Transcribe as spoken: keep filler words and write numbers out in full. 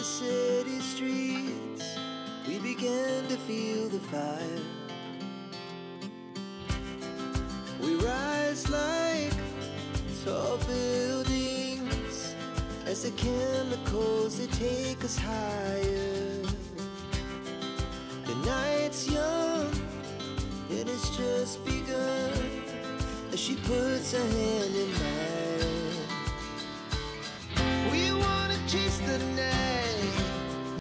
the city streets, we began to feel the fire. We rise like tall buildings as the chemicals, they take us higher. The night's young and it's just begun as she puts her hand in mine.